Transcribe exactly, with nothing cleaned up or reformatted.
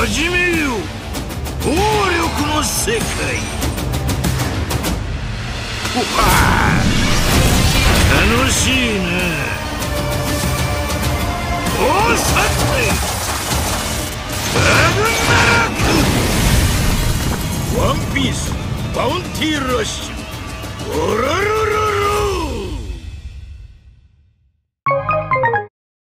始めよう暴力の世界。ほは楽しいな。おさてラグナラクワンピースバウンティーラッシュオラロラ